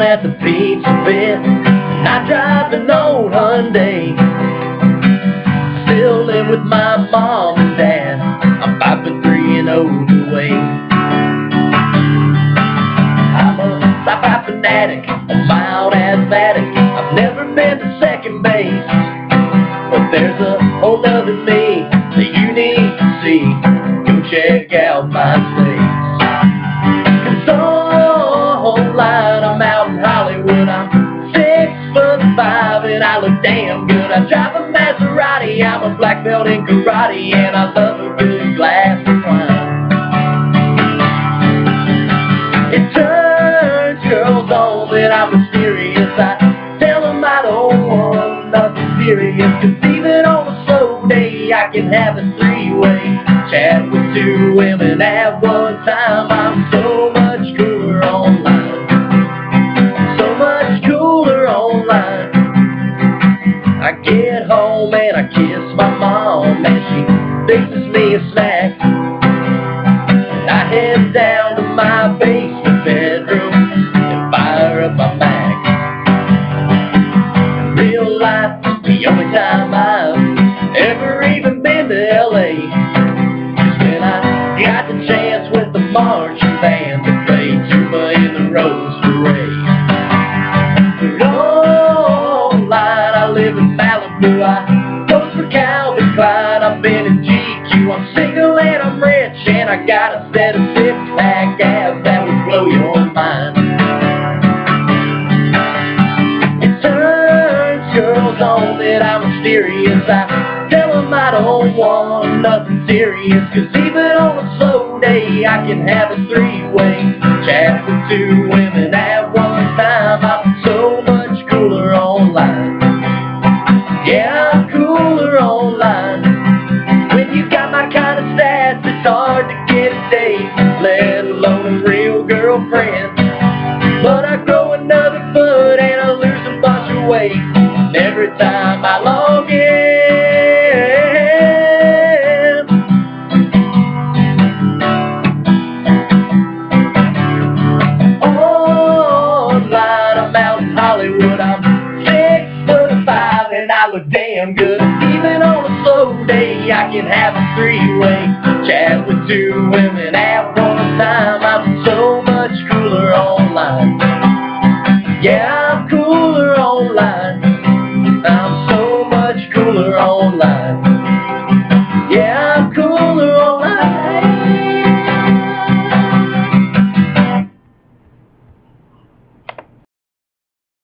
at the pizza pit, and I drive an old Hyundai. Still live with my mom and dad. I'm 5'3" and overweight. I'm a sci-fi fanatic, a mild asthmatic. I've never been to second base, but there's a whole other me that you need to see. Go check out my face. 'Cause online I'm out in Hollywood. I'm 6'5" and I look damn good. I drive a Maserati, I'm a black belt in karate, and I love a good glass of wine. It turns girls on that I'm mysterious. I tell them I don't want nothing serious, 'cause even on a slow day I can have a three-way chat with two women at one time. I'm so much cooler online, so much cooler online. I get home and I kiss my mom, and she fixes me a snack. And I head down to my basement bedroom and fire up my Mac. In real life, the only time I've ever even been to LA is when I got the chance with the marching band to play tuba in the Rose Parade. But online, I live in Malibu. I post for Calvin Klein. I've been in GQ. I'm single and I'm rich, and I got a set of six-pack abs that would blow your mind. It turns girls on that I'm mysterious. I tell them I don't want nothing serious, 'cause even on a slow day I can have a three-way chat with two women at one time. I'm so much cooler online. Yeah, I'm cooler online. When you got my kind of stats, it's hard to get a date, let alone a real girlfriend. But I grow another foot and I lose a bunch of weight, and every time I log in, online I'm out in Hollywood. I'm 6'5" and I look damn good. Even on a slow day I can have a three-way chat with two women at one time.